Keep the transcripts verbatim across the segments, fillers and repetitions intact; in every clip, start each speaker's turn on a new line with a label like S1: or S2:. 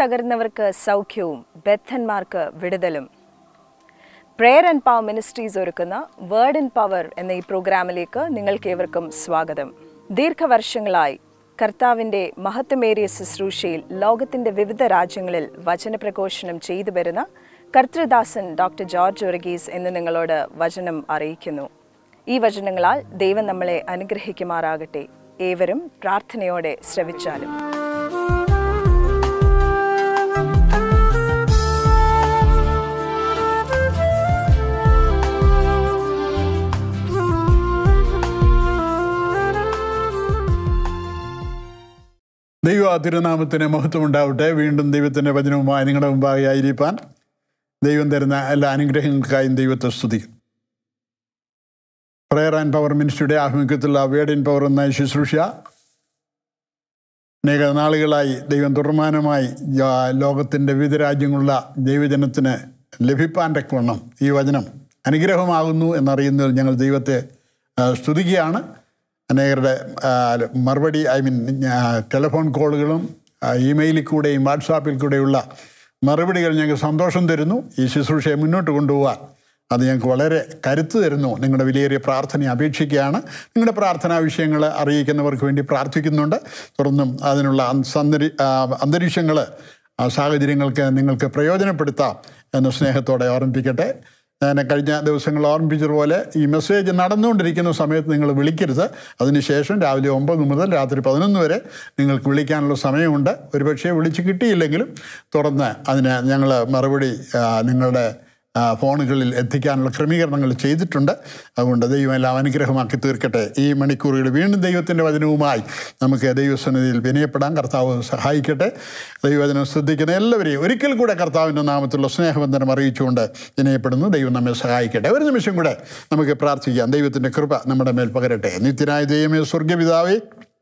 S1: തകർന്നവർക്ക് സൗഖ്യവും ബദ്ധന്മാർക്ക് വിടുതലും. പ്രേയർ ആൻഡ് പവർ മിനിസ്ട്രീസ് ഒരുക്കുന്ന വേർഡ് ആൻഡ് പവർ എന്ന ഈ പ്രോഗ്രാമിലേക്ക് നിങ്ങൾക്കേവർക്കും സ്വാഗതം. ദീർഘവർഷങ്ങളായി കർത്താവിൻ്റെ മഹത്വമേറിയ ശുശ്രൂഷയിൽ ലോകത്തിൻ്റെ വിവിധ രാജ്യങ്ങളിൽ വചനപ്രഘോഷണം ചെയ്തു വരുന്ന കർത്തൃദാസൻ ഡോക്ടർ ജോർജ് വർഗീസ് എന്ന് നിങ്ങളോട് വചനം അറിയിക്കുന്നു. ഈ വചനങ്ങളാൽ ദൈവം നമ്മളെ അനുഗ്രഹിക്കുമാറാകട്ടെ. ഏവരും പ്രാർത്ഥനയോടെ ശ്രവിച്ചാലും.
S2: ദൈവ തിരുനാമത്തിന് മഹത്വം ഉണ്ടാവട്ടെ. വീണ്ടും ദൈവത്തിൻ്റെ വചനവുമായി നിങ്ങളുടെ മുമ്പാകെ ആയിരിക്കാൻ ദൈവം തരുന്ന എല്ലാ അനുഗ്രഹങ്ങൾക്കായും ദൈവത്തെ സ്തുതിക്കും. പ്രയർ ആൻഡ് പവർ മിനിസ്ട്രിയുടെ ആഭിമുഖ്യത്തിലുള്ള വേർഡ് ആൻഡ് പവർ എന്ന ശുശ്രൂഷ അനേക നാളുകളായി ദൈവം തുടർമാനമായി ലോകത്തിൻ്റെ വിവിധ രാജ്യങ്ങളുള്ള ദൈവജനത്തിന് ലഭിപ്പാൻ തക്കവണ്ണം ഈ വചനം അനുഗ്രഹമാകുന്നു എന്നറിയുന്നതിൽ ഞങ്ങൾ ദൈവത്തെ സ്തുതിക്കുകയാണ്. അനേകരുടെ മറുപടി ഐ മീൻ ടെലിഫോൺ കോളുകളും ഇമെയിലിൽ കൂടെയും വാട്സാപ്പിൽ കൂടെയുള്ള മറുപടികൾ ഞങ്ങൾക്ക് സന്തോഷം തരുന്നു. ഈ ശുശ്രൂഷയെ മുന്നോട്ട് കൊണ്ടുപോകാൻ അത് ഞങ്ങൾക്ക് വളരെ കരുത്ത് തരുന്നു. നിങ്ങളുടെ വിലയേറിയ പ്രാർത്ഥന അപേക്ഷിക്കുകയാണ്. നിങ്ങളുടെ പ്രാർത്ഥനാ വിഷയങ്ങൾ അറിയിക്കുന്നവർക്ക് വേണ്ടി പ്രാർത്ഥിക്കുന്നുണ്ട്. തുടർന്നും അതിനുള്ള സന്തരി അന്തരീക്ഷങ്ങൾ സാഹചര്യങ്ങൾക്ക് നിങ്ങൾക്ക് പ്രയോജനപ്പെടുത്താം എന്ന് സ്നേഹത്തോടെ ഓർമ്മിപ്പിക്കട്ടെ. ഞാൻ കഴിഞ്ഞ ദിവസങ്ങൾ ഓർമ്മിപ്പിച്ചതുപോലെ ഈ മെസ്സേജ് നടന്നുകൊണ്ടിരിക്കുന്ന സമയത്ത് നിങ്ങൾ വിളിക്കരുത്. അതിനുശേഷം രാവിലെ ഒമ്പത് മുതൽ രാത്രി പതിനൊന്ന് വരെ നിങ്ങൾക്ക് വിളിക്കാനുള്ള സമയമുണ്ട്. ഒരുപക്ഷെ വിളിച്ച് കിട്ടിയില്ലെങ്കിലും തുടർന്ന് അതിന് ഞങ്ങൾ മറുപടി നിങ്ങളുടെ ഫോണുകളിൽ എത്തിക്കാനുള്ള ക്രമീകരണങ്ങൾ ചെയ്തിട്ടുണ്ട്. അതുകൊണ്ട് ദൈവം എല്ലാം അനുഗ്രഹമാക്കി തീർക്കട്ടെ. ഈ മണിക്കൂറുകൾ വീണ്ടും ദൈവത്തിൻ്റെ വചനവുമായി നമുക്ക് ദൈവസന്നിധിയിൽ വിനയപ്പെടാൻ കർത്താവ് സഹായിക്കട്ടെ. ദൈവവചനം ശ്രദ്ധിക്കുന്ന എല്ലാവരെയും ഒരിക്കൽ കൂടെ കർത്താവിൻ്റെ നാമത്തിലുള്ള സ്നേഹബന്ധനം അറിയിച്ചുകൊണ്ട് വിനയപ്പെടുന്നു. ദൈവം നമ്മെ സഹായിക്കട്ടെ. ഒരു നിമിഷം കൂടെ നമുക്ക് പ്രാർത്ഥിക്കാം. ദൈവത്തിൻ്റെ കൃപ നമ്മുടെ മേൽ പകരട്ടെ. നിത്യനായ ദൈവമേ, സ്വർഗപിതാവേ,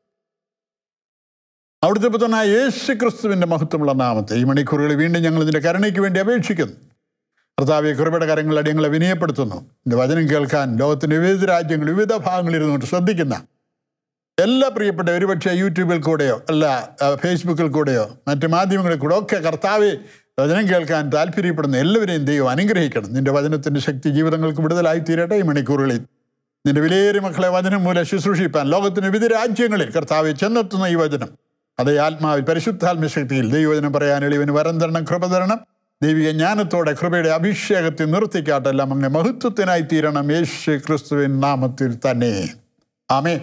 S2: അവിടുത്തെ പുത്രനായ യേശു ക്രിസ്തുവിൻ്റെ മഹത്വമുള്ള നാമത്തെ ഈ മണിക്കൂറുകൾ വീണ്ടും ഞങ്ങൾ ഇതിൻ്റെ കരുണയ്ക്ക് വേണ്ടി അപേക്ഷിക്കുന്നു. കർത്താവെ, കൃപയുടെ കരങ്ങൾ അടിയങ്ങളെ വിനയപ്പെടുത്തുന്നു. എൻ്റെ വചനം കേൾക്കാൻ ലോകത്തിൻ്റെ വിവിധ രാജ്യങ്ങൾ വിവിധ ഭാഗങ്ങളിൽ ഇരുന്നുകൊണ്ട് ശ്രദ്ധിക്കുന്ന എല്ലാ പ്രിയപ്പെട്ട ഒരുപക്ഷെ യൂട്യൂബിൽ കൂടെയോ അല്ല ഫേസ്ബുക്കിൽ കൂടെയോ മറ്റ് മാധ്യമങ്ങളിൽ കൂടെ ഒക്കെ കർത്താവെ വചനം കേൾക്കാൻ താല്പര്യപ്പെടുന്ന എല്ലാവരെയും ദൈവം അനുഗ്രഹിക്കണം. നിൻ്റെ വചനത്തിൻ്റെ ശക്തി ജീവിതങ്ങൾക്ക് വിടുതലായി തീരട്ടെ. ഈ മണിക്കൂറുകളിൽ നിൻ്റെ വിലയേറിയ മക്കളെ വചനം മൂലം ശുശ്രൂഷിപ്പാൻ ലോകത്തിൻ്റെ വിവിധ രാജ്യങ്ങളിൽ കർത്താവെ ചെന്നെത്തുന്ന ഈ വചനം അതേ ആത്മാവിൽ പരിശുദ്ധാത്മ ശക്തിയിൽ ദൈവവചനം പറയാൻ എളിവന് വരം തരണം, കൃപ തരണം. ദൈവിക ജ്ഞാനത്തോടെ കൃപയുടെ അഭിഷേകത്തിൽ നിർത്തിക്കാട്ടെല്ലാം അങ്ങനെ മഹത്വത്തിനായി തീരണം. യേശു ക്രിസ്തുവിൻ നാമത്തിൽ തന്നെ ആമേൻ.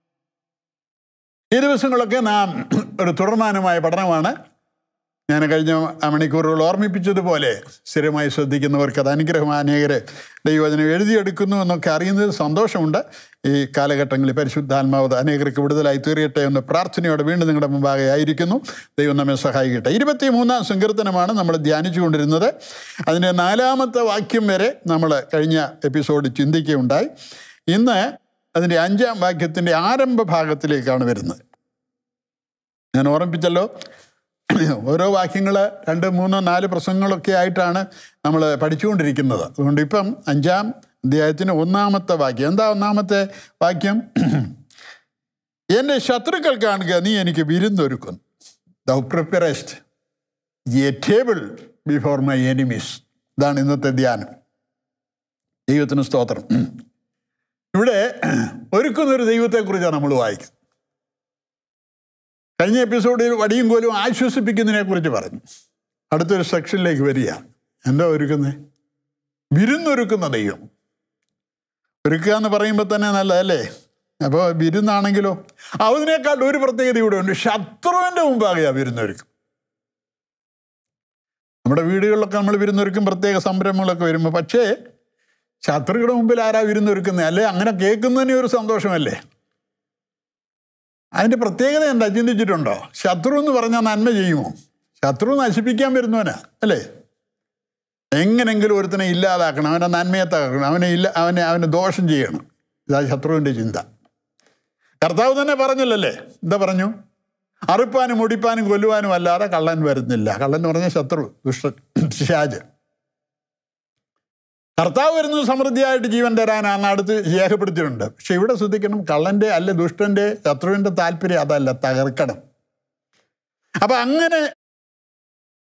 S2: ഈ ദിവസങ്ങളൊക്കെ നാം ഒരു തുടർമാനമായ പഠനമാണ്. ഞാൻ കഴിഞ്ഞ മണിക്കൂറുകൾ ഓർമ്മിപ്പിച്ചതുപോലെ സ്ഥിരമായി ശ്രദ്ധിക്കുന്നവർക്ക് അത് അനുഗ്രഹമായ അനേകരെ ദൈവവചനം എഴുതിയെടുക്കുന്നു എന്നൊക്കെ അറിയുന്നതിൽ സന്തോഷമുണ്ട്. ഈ കാലഘട്ടങ്ങളിൽ പരിശുദ്ധാത്മാവ് അനേകർക്ക് വിടുതലായി തീരട്ടെ എന്ന് പ്രാർത്ഥനയോടെ വീണ്ടും നിങ്ങളുടെ മുമ്പാകെ ആയിരിക്കുന്നു. ദൈവം നമ്മെ സഹായിക്കട്ടെ. ഇരുപത്തി മൂന്നാം സങ്കീർത്തനമാണ് നമ്മൾ ധ്യാനിച്ചു കൊണ്ടിരുന്നത്. അതിൻ്റെ നാലാമത്തെ വാക്യം വരെ നമ്മൾ കഴിഞ്ഞ എപ്പിസോഡ് ചിന്തിക്കുകയുണ്ടായി. ഇന്ന് അതിൻ്റെ അഞ്ചാം വാക്യത്തിൻ്റെ ആരംഭ ഭാഗത്തിലേക്കാണ് വരുന്നത്. ഞാൻ ഓർമ്മിപ്പിച്ചല്ലോ, ഓരോ വാക്യങ്ങൾ രണ്ട് മൂന്നോ നാല് പ്രസംഗങ്ങളൊക്കെ ആയിട്ടാണ് നമ്മൾ പഠിച്ചുകൊണ്ടിരിക്കുന്നത്. അതുകൊണ്ട് ഇപ്പം അഞ്ചാം അധ്യായത്തിന് ഒന്നാമത്തെ വാക്യം. എന്താ ഒന്നാമത്തെ വാക്യം? എൻ്റെ ശത്രുക്കൾ കാണുക, നീ എനിക്ക് വിരുന്നൊരുക്കുന്നു. Thou preparest a table before my enemies. ഇതാണ് ഇന്നത്തെ ധ്യാനം. ദൈവത്തിന് സ്തോത്രം. ഇവിടെ ഒരുക്കുന്നൊരു ദൈവത്തെക്കുറിച്ചാണ് നമ്മൾ വായിക്കുന്നത്. കഴിഞ്ഞ എപ്പിസോഡിൽ വടിയും കോലും ആശ്വസിപ്പിക്കുന്നതിനെ കുറിച്ച് പറഞ്ഞു. അടുത്തൊരു സെക്ഷനിലേക്ക് വരിക. എന്താ ഒരുക്കുന്നത്? വിരുന്നൊരുക്കുന്ന ദൈവം. ഒരുക്കുക എന്ന് പറയുമ്പോൾ തന്നെ നല്ലതല്ലേ? അപ്പോൾ വിരുന്നാണെങ്കിലോ അതിനേക്കാൾ ഒരു പ്രത്യേകത ഇവിടെ ഉണ്ട്. ശത്രുവിൻ്റെ മുമ്പാകെയാ വിരുന്നൊരുക്കും. നമ്മുടെ വീടുകളിലൊക്കെ നമ്മൾ വിരുന്നൊരുക്കും, പ്രത്യേക സംരംഭങ്ങളൊക്കെ വരുമ്പോൾ. പക്ഷേ ശത്രുക്കളുടെ മുമ്പിൽ ആരാ വിരുന്നൊരുക്കുന്നത്? അല്ലേ, അങ്ങനെ കേൾക്കുന്നതിന് ഒരു സന്തോഷമല്ലേ? അതിൻ്റെ പ്രത്യേകത എന്താ ചിന്തിച്ചിട്ടുണ്ടോ? ശത്രു എന്ന് പറഞ്ഞാൽ നന്മ ചെയ്യുമോ? ശത്രു നശിപ്പിക്കാൻ വരുന്നവനാ അല്ലേ? എങ്ങനെങ്കിലും ഒരുത്തനെ ഇല്ലാതാക്കണം, അവനെ നന്മയെ തകർക്കണം, അവനെ ഇല്ല അവനെ അവന് ദോഷം ചെയ്യണം. ഇതാ ശത്രുവിൻ്റെ ചിന്ത. കർത്താവ് തന്നെ പറഞ്ഞില്ലല്ലേ? എന്താ പറഞ്ഞു? അറുപ്പാനും ഒടിപ്പാനും കൊല്ലുവാനും അല്ലാതെ കള്ളൻ വരുന്നില്ല. കള്ളൻ എന്ന് പറഞ്ഞാൽ ശത്രു, ദുഷ്ടൻ, പിശാച്. കർത്താവ് വരുന്നത് സമൃദ്ധിയായിട്ട് ജീവൻ തരാനാണ് അടുത്ത് രേഖപ്പെടുത്തിയിട്ടുണ്ട്. പക്ഷെ ഇവിടെ ശ്രദ്ധിക്കണം, കള്ളൻ്റെ അല്ലെ ദുഷ്ടൻ്റെ ശത്രുവിൻ്റെ താല്പര്യം അതല്ല, തകർക്കണം. അപ്പം അങ്ങനെ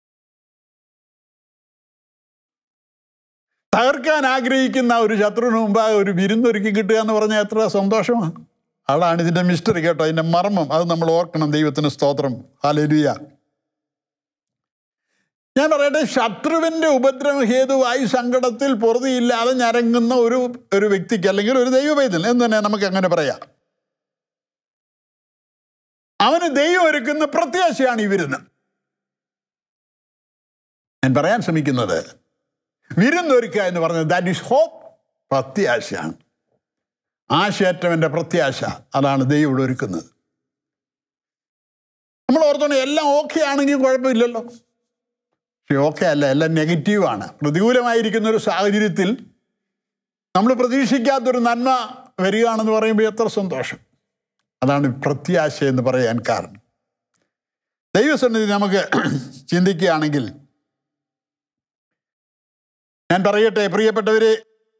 S2: തകർക്കാൻ ആഗ്രഹിക്കുന്ന ഒരു ശത്രുവിന് മുമ്പാകെ ഒരു വിരുന്നൊരുക്കി കിട്ടുക എന്ന് പറഞ്ഞാൽ എത്ര സന്തോഷമാണ്. അതാണ് ഇതിൻ്റെ മിസ്റ്ററി കേട്ടോ, അതിൻ്റെ മർമ്മം. അത് നമ്മൾ ഓർക്കണം. ദൈവത്തിന് സ്തോത്രം. ഹല്ലേലൂയ. ഞാൻ പറയട്ടെ, ശത്രുവിൻ്റെ ഉപദ്രവ ഹേതുവായി സങ്കടത്തിൽ പൊറുതിയില്ലാതെ ഞരങ്ങുന്ന ഒരു ഒരു വ്യക്തിക്ക്, അല്ലെങ്കിൽ ഒരു ദൈവപൈതൽ എന്ന് തന്നെ നമുക്ക് അങ്ങനെ പറയാം, അവന് ദൈവം ഒരുക്കുന്ന പ്രത്യാശയാണ് ഈ വിരുന്ന്. ഞാൻ പറയാൻ ശ്രമിക്കുന്നത്, വിരുന്നൊരുക്കുക എന്ന് പറഞ്ഞത് ദാറ്റ് ഈസ് ഹോപ്പ്, പ്രത്യാശയാണ്. ആശയറ്റവൻ്റെ പ്രത്യാശ, അതാണ് ദൈവം ഇവിടെ ഒരുക്കുന്നത്. നമ്മൾ ഓർത്തോണം, എല്ലാം ഓക്കെ ആണെങ്കിൽ കുഴപ്പമില്ലല്ലോ. പക്ഷെ ഓക്കെ അല്ല, എല്ലാം നെഗറ്റീവാണ്. പ്രതികൂലമായിരിക്കുന്ന ഒരു സാഹചര്യത്തിൽ നമ്മൾ പ്രതീക്ഷിക്കാത്തൊരു നന്മ വരികയാണെന്ന് പറയുമ്പോൾ എത്ര സന്തോഷം. അതാണ് പ്രത്യാശ എന്ന് പറയാൻ കാരണം. ദൈവസന്നിധി നമുക്ക് ചിന്തിക്കുകയാണെങ്കിൽ, ഞാൻ പറയട്ടെ പ്രിയപ്പെട്ടവരെ,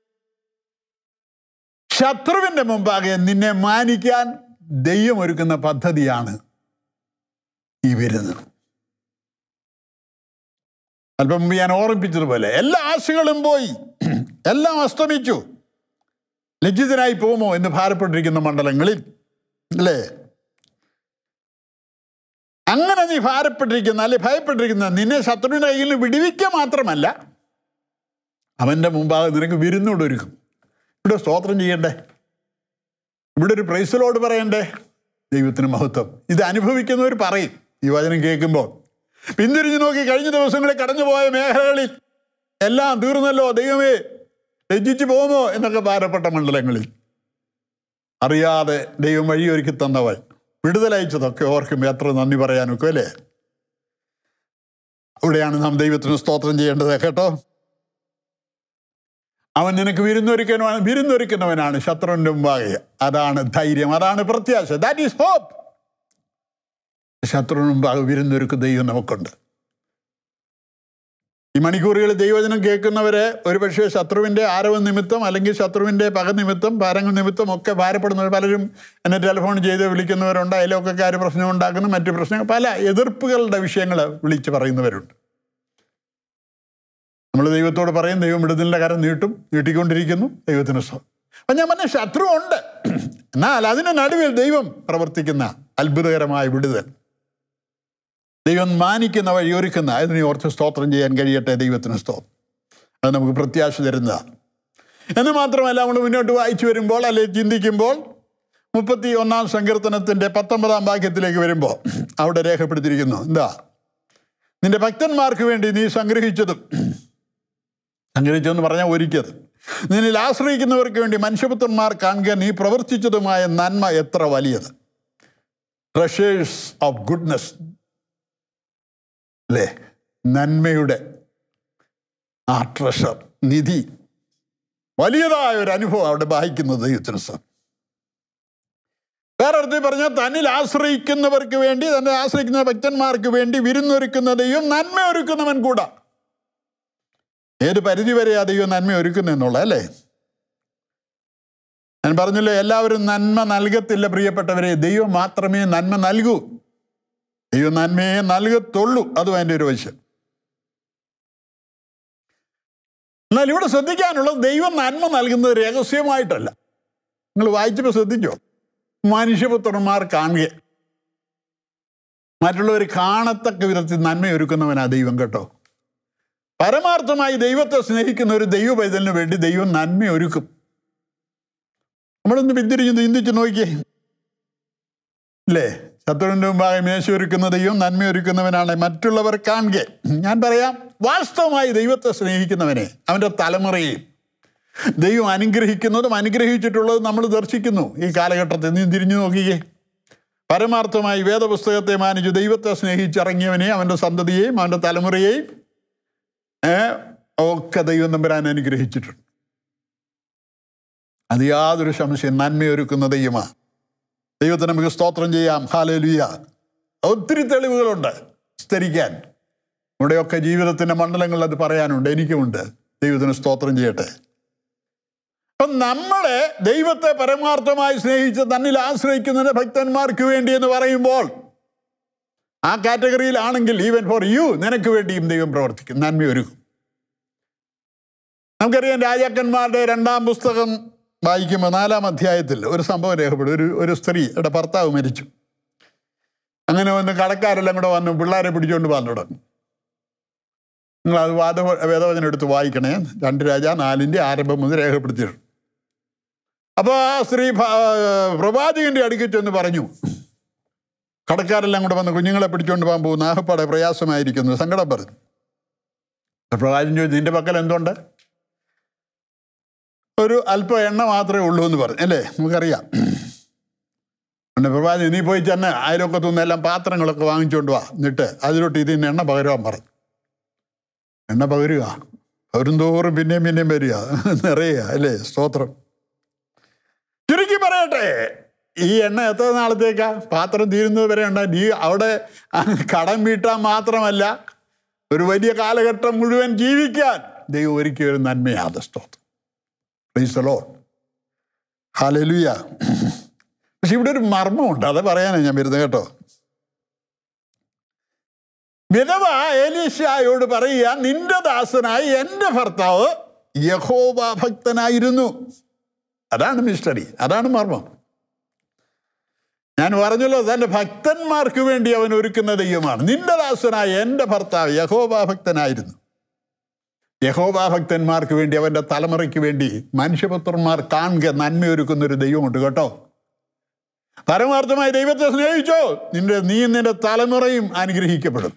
S2: ശത്രുവിൻ്റെ മുമ്പാകെ നിന്നെ മാനിക്കാൻ ദൈവം ഒരുക്കുന്ന പദ്ധതിയാണ് ഈ വിരുന്ന്. അല്പം മുമ്പ് ഞാൻ ഓർമ്മിപ്പിച്ചതുപോലെ, എല്ലാ ആശകളും പോയി, എല്ലാം അസ്തമിച്ചു, ലജ്ജിതനായി പോകുമോ എന്ന് ഭാരപ്പെട്ടിരിക്കുന്ന മണ്ഡലങ്ങളിൽ, അല്ലേ? അങ്ങനെ നീ ഭാരപ്പെട്ടിരിക്കുന്ന, അല്ലെ ഭയപ്പെട്ടിരിക്കുന്ന നിന്നെ ശത്രുവിൻ്റെ കയ്യിൽ നിന്ന് വിടുവിക്കുക മാത്രമല്ല, അവൻ്റെ മുമ്പാകെ നിനക്ക് വിരുന്നോടൊരുക്കും. ഇവിടെ സ്തോത്രം ചെയ്യണ്ടേ, ഇവിടെ ഒരു പ്രൈസ് ലോർഡ് പറയണ്ടേ. ദൈവത്തിന് മഹത്വം. ഇത് അനുഭവിക്കുന്നവർ പറയും ഈ വചനം കേൾക്കുമ്പോൾ, പിന്തിരിഞ്ഞു നോക്കി കഴിഞ്ഞ ദിവസങ്ങളിൽ കടന്നുപോയ മേഖലകളിൽ എല്ലാം തീർന്നല്ലോ, ദൈവമേ ലജ്ജിച്ചു പോകുമോ എന്നൊക്കെ ഭാരപ്പെട്ട മണ്ഡലങ്ങളിൽ അറിയാതെ ദൈവം വഴിയൊരുക്കി തന്നവൻ വിടുതലയച്ചതൊക്കെ ഓർക്കുമ്പോൾ എത്ര നന്ദി പറയാനൊക്കെ, അല്ലേ? അവിടെയാണ് നാം ദൈവത്തിന് സ്തോത്രം ചെയ്യേണ്ടത് കേട്ടോ. അവൻ നിനക്ക് വിരുന്നൊരുക്കനവനാണ് വിരുന്നൊരുക്കുന്നവനാണ് ശത്രുവിൻ്റെ മുമ്പാകെ. അതാണ് ധൈര്യം, അതാണ് പ്രത്യാശ. That is hope. ശത്രുവിന് മുമ്പാകെ വിരുന്നൊരുക്കുന്ന ദൈവം നമുക്കുണ്ട്. ഈ മണിക്കൂറുകളിൽ ദൈവവചനം കേൾക്കുന്നവരെ ഒരുപക്ഷെ ശത്രുവിൻ്റെ ആരവ നിമിത്തം, അല്ലെങ്കിൽ ശത്രുവിൻ്റെ പക നിമിത്തം, ഭാരങ്ങൾ നിമിത്തം ഒക്കെ ഭാരപ്പെടുന്നവർ പലരും എന്നെ ടെലിഫോൺ ചെയ്ത് വിളിക്കുന്നവരുണ്ട്. അയൽവക്കക്കാർ പ്രശ്നം ഉണ്ടാക്കുന്ന മറ്റു പ്രശ്നങ്ങൾ, പല എതിർപ്പുകളുടെ വിഷയങ്ങൾ വിളിച്ച് പറയുന്നവരുണ്ട്. നമ്മൾ ദൈവത്തോട് പറയും, ദൈവം വിടുതലിൻ്റെ കരം നീട്ടും, നീട്ടിക്കൊണ്ടിരിക്കുന്നു. ദൈവത്തിന് സ്വം. അപ്പം ഞാൻ പറഞ്ഞ ശത്രു ഉണ്ട്, എന്നാൽ അതിൻ്റെ നടുവിൽ ദൈവം പ്രവർത്തിക്കുന്ന അത്ഭുതകരമായ വിടുതൽ, ദൈവം മാനിക്കുന്ന വഴിയൊരുക്കുന്ന, അതിനെ ഓർത്ത് സ്തോത്രം ചെയ്യാൻ കഴിയട്ടെ. ദൈവത്തിന് സ്തോത്രം. അത് നമുക്ക് പ്രത്യാശ തരുന്നതാണ്. എന്ന് മാത്രമല്ല, നമ്മൾ മുന്നോട്ട് വായിച്ചു വരുമ്പോൾ, അല്ലെങ്കിൽ ചിന്തിക്കുമ്പോൾ, മുപ്പത്തി ഒന്നാം സങ്കീർത്തനത്തിൻ്റെ പത്തൊമ്പതാം വാക്യത്തിലേക്ക് വരുമ്പോൾ അവിടെ രേഖപ്പെടുത്തിയിരിക്കുന്നു, എന്താ? നിന്റെ ഭക്തന്മാർക്ക് വേണ്ടി നീ സംഗ്രഹിച്ചതും, സംഗ്രഹിച്ചതെന്ന് പറഞ്ഞാൽ ഒരുക്കിയത്, നിന്നിൽ ആശ്രയിക്കുന്നവർക്ക് വേണ്ടി മനുഷ്യപുത്രന്മാർ കാണുക നീ പ്രവർത്തിച്ചതുമായ നന്മ എത്ര വലിയത്. ട്രഷേഴ്സ് ഓഫ് ഗുഡ്നെസ്, അല്ലേ? നന്മയുടെ ആ ട്രഷർ, നിധി, വലിയതായ ഒരു അനുഭവം അവിടെ വഹിക്കുന്നത് ദൈവത്തിന് സ്വം. വേറെ അർത്ഥത്തിൽ പറഞ്ഞാൽ, തന്നിൽ ആശ്രയിക്കുന്നവർക്ക് വേണ്ടി, തന്നെ ആശ്രയിക്കുന്ന ഭക്തന്മാർക്ക് വേണ്ടി വിരുന്നൊരുക്കുന്ന ദൈവം നന്മ ഒരുക്കുന്നവൻ കൂടാ. ഏത് പരിധി വരെയാ ദൈവം നന്മ ഒരുക്കുന്നതെന്നുള്ള, അല്ലേ? ഞാൻ പറഞ്ഞല്ലോ, എല്ലാവരും നന്മ നൽകത്തില്ല പ്രിയപ്പെട്ടവരെ. ദൈവം മാത്രമേ നന്മ നൽകൂ. ദൈവം നന്മയെ നൽകത്തുള്ളൂ. അതും അതിൻ്റെ ഒരു വശം. എന്നാൽ ഇവിടെ ശ്രദ്ധിക്കാനുള്ളത്, ദൈവം നന്മ നൽകുന്നത് രഹസ്യമായിട്ടല്ല. നിങ്ങൾ വായിച്ചപ്പോൾ ശ്രദ്ധിച്ചോ? മനുഷ്യപുത്രന്മാർ കാണുക, മറ്റുള്ളവർ കാണത്തക്ക വിധത്തിൽ നന്മയൊരുക്കുന്നവനാ ദൈവം കേട്ടോ. പരമാർത്ഥമായി ദൈവത്തെ സ്നേഹിക്കുന്ന ഒരു ദൈവ പൈതലിന് വേണ്ടി ദൈവം നന്മയൊരുക്കും. നമ്മളൊന്ന് പിന്തിരിഞ്ഞ് ചിന്തിച്ച് നോക്കിയേ, അല്ലേ? ശത്രുവിൻ്റെ മുമ്പാകെ മേശയൊരുക്കുന്ന ദൈവം നന്മയൊരുക്കുന്നവനാണ് മറ്റുള്ളവർ കാണുക. ഞാൻ പറയാം, വാസ്തവമായി ദൈവത്തെ സ്നേഹിക്കുന്നവനെ, അവൻ്റെ തലമുറയെയും ദൈവം അനുഗ്രഹിക്കുന്നതും അനുഗ്രഹിച്ചിട്ടുള്ളതും നമ്മൾ ദർശിക്കുന്നു ഈ കാലഘട്ടത്തിൽ. നീ തിരിഞ്ഞു നോക്കിയേ, പരമാർത്ഥമായി വേദപുസ്തകത്തെ മാനിച്ച് ദൈവത്തെ സ്നേഹിച്ചിറങ്ങിയവനെ, അവൻ്റെ സന്തതിയെയും അവൻ്റെ തലമുറയെയും ഒക്കെ ദൈവം തമ്പുരാൻ അനുഗ്രഹിച്ചിട്ടുണ്ട്. അത് യാതൊരു സംശയം നന്മയൊരുക്കുന്ന ദൈവമാണ്. ദൈവത്തിന് നമുക്ക് സ്തോത്രം ചെയ്യാം. ഹല്ലേലൂയ. ഒത്തിരി തെളിവുകളുണ്ട് സ്തരിക്കാൻ. നമ്മുടെയൊക്കെ ജീവിതത്തിൻ്റെ മണ്ഡലങ്ങളിൽ അത് പറയാനുണ്ട്, എനിക്കുമുണ്ട്. ദൈവത്തിന് സ്തോത്രം ചെയ്യട്ടെ. അപ്പം നമ്മളെ ദൈവത്തെ പരമാർത്ഥമായി സ്നേഹിച്ച് തന്നിൽ ആശ്രയിക്കുന്ന ഭക്തന്മാർക്ക് വേണ്ടി എന്ന് പറയുമ്പോൾ ആ കാറ്റഗറിയിലാണെങ്കിൽ, ഈവൻ ഫോർ യു, നിനക്ക് വേണ്ടിയും ദൈവം പ്രവർത്തിക്കും, നന്മയൊരുക്കും. നമുക്കറിയാം, രാജാക്കന്മാരുടെ രണ്ടാം പുസ്തകം വായിക്കുമ്പോൾ നാലാം അധ്യായത്തിൽ ഒരു സംഭവം രേഖപ്പെടും. ഒരു ഒരു സ്ത്രീയുടെ ഭർത്താവ് മരിച്ചു. അങ്ങനെ വന്ന് കടക്കാരെല്ലാം കൂടെ വന്നു പിള്ളേരെ പിടിച്ചുകൊണ്ട് വന്നു തുടങ്ങി. നിങ്ങളത് വാദ വേദവചനം എടുത്ത് വായിക്കണേ. രണ്ട് രാജ നാലിൻ്റെ ആരംഭം മുതൽ രേഖപ്പെടുത്തിയിട്ടുണ്ട്. അപ്പോൾ ആ സ്ത്രീ പ്രവാചകൻ്റെ അടുക്കൽ ചെന്ന് പറഞ്ഞു, കടക്കാരെല്ലാം കൂടെ വന്ന് കുഞ്ഞുങ്ങളെ പിടിച്ചുകൊണ്ട് പോകാൻ പോകുന്ന ആഹപ്പാടെ പ്രയാസമായിരിക്കുന്നു, സങ്കടം പറഞ്ഞു. പ്രവാചകൻ ചോദിച്ചു, നിന്റെ പക്കൽ എന്തുണ്ട്? ഒരു അല്പം എണ്ണ മാത്രമേ ഉള്ളൂ എന്ന് പറഞ്ഞു. അല്ലേ, നമുക്കറിയാം. പിന്നെ പ്രവാചകൻ, നീ പോയി ചെന്ന് അയൽവക്കത്തുനിന്ന് എല്ലാം പാത്രങ്ങളൊക്കെ വാങ്ങിച്ചുകൊണ്ട് വാ, എന്നിട്ട് അതിലോട്ട് ഇതിന് എണ്ണ പകരുവാൻ പറഞ്ഞു. എണ്ണ പകരുക, പകരുന്തോറും പിന്നെയും പിന്നെയും വരിക, നിറയുക. അല്ലേ, സ്തോത്രം. ചുരുക്കി പറയട്ടെ, ഈ എണ്ണ എത്ര നാളത്തേക്കാ? പാത്രം തീരുന്നത് വരെ ഉണ്ട്. നീ അവിടെ കടം വീട്ടാൻ മാത്രമല്ല, ഒരു വലിയ കാലഘട്ടം മുഴുവൻ ജീവിക്കാൻ ദൈവം ഒരുക്കിയ ഒരു നന്മയാണ്. സ്തോത്രം. Praise the lord. ഹല്ലേലൂയ. പക്ഷെ ഇവിടെ ഒരു മർമ്മമുണ്ട്, അത് പറയാനാണ് ഞാൻ വരുന്നത് കേട്ടോ. വിധവ എലീശയോട് പറയുക, നിന്റെ ദാസനായി എൻ്റെ ഭർത്താവ് യഹോവ ഭക്തനായിരുന്നു. അതാണ് മിസ്റ്ററി, അതാണ് മർമ്മം. ഞാൻ പറഞ്ഞല്ലോ, തൻ്റെ ഭക്തന്മാർക്ക് വേണ്ടി അവൻ ഒരുക്കുന്ന ദൈവമാണ്. നിന്റെ ദാസനായ എൻ്റെ ഭർത്താവ് യഹോവ ഭക്തനായിരുന്നു. യഹോവ ഭക്തന്മാർക്ക് വേണ്ടി, അവൻ്റെ തലമുറയ്ക്ക് വേണ്ടി മനുഷ്യപുത്രന്മാർ കാണുക നന്മയൊരുക്കുന്നൊരു ദൈവമുണ്ട് കേട്ടോ. പരമാർത്ഥമായി ദൈവത്തെ സ്നേഹിച്ചോ, നിന്റെ നീ നിന്റെ തലമുറയും അനുഗ്രഹിക്കപ്പെടും.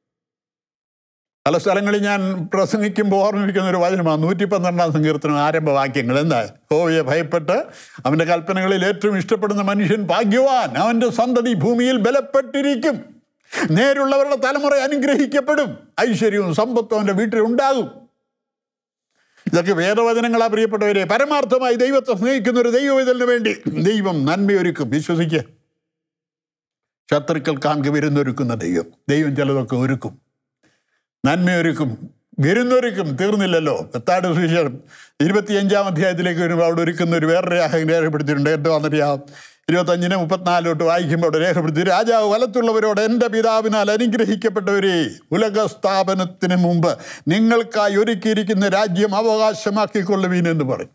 S2: പല സ്ഥലങ്ങളിൽ ഞാൻ പ്രസംഗിക്കുമ്പോൾ ഓർമ്മിപ്പിക്കുന്ന ഒരു വചനമാണ് നൂറ്റി പന്ത്രണ്ടാം സങ്കീർത്തനം ആരംഭവാക്യങ്ങൾ. എന്താ? യഹോവയെ ഭയപ്പെട്ട് അവൻ്റെ കൽപ്പനകളിൽ ഏറ്റവും ഇഷ്ടപ്പെടുന്ന മനുഷ്യൻ ഭാഗ്യവാൻ, അവൻ്റെ സന്തതി ഭൂമിയിൽ ബലപ്പെട്ടിരിക്കും. നേരുള്ളവരുടെ തലമുറ അനുഗ്രഹിക്കപ്പെടും, ഐശ്വര്യവും സമ്പത്തും അവൻ്റെ വീട്ടിലുണ്ടാകും. ഇതൊക്കെ വേദവചനങ്ങളാ പ്രിയപ്പെട്ടവരെ. പരമാർത്ഥമായി ദൈവത്തെ സ്നേഹിക്കുന്ന ഒരു ദൈവവിതലിന് വേണ്ടി ദൈവം നന്മയൊരുക്കും. വിശ്വസിക്കുക. ശത്രുക്കൾ കാൺക വിരുന്നൊരുക്കുന്ന ദൈവം. ദൈവം ചിലതൊക്കെ ഒരുക്കും, നന്മയൊരുക്കും, വിരുന്നൊരുക്കും. തീർന്നില്ലല്ലോ. പത്താട് സുവിശേഷം ഇരുപത്തിയഞ്ചാം അധ്യായത്തിലേക്ക് വരുമ്പോൾ അവിടെ ഒരുക്കുന്ന ഒരു വേറെ രേഖപ്പെടുത്തിയിട്ടുണ്ട്. എൻ്റെ വന്നറിയാം ഇരുപത്തഞ്ചിന് മുപ്പത്തിനാലോട്ട് വായിക്കുമ്പോൾ അവിടെ രേഖപ്പെടുത്തി, രാജാവ് വലത്തുള്ളവരോട്, എൻ്റെ പിതാവിനാൽ അനുഗ്രഹിക്കപ്പെട്ടവരെ, ഉലക സ്ഥാപനത്തിന് മുമ്പ് നിങ്ങൾക്കായി ഒരുക്കിയിരിക്കുന്ന രാജ്യം അവകാശമാക്കിക്കൊള്ളുവീൻ എന്ന് പറയും.